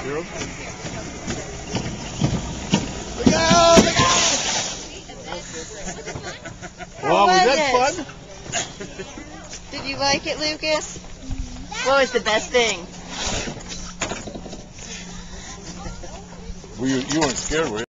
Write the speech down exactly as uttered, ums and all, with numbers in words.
Harold? Look out! Look out! Well, was that fun? Did you like it, Lucas? What was the best thing? Well, you, you weren't scared, were you?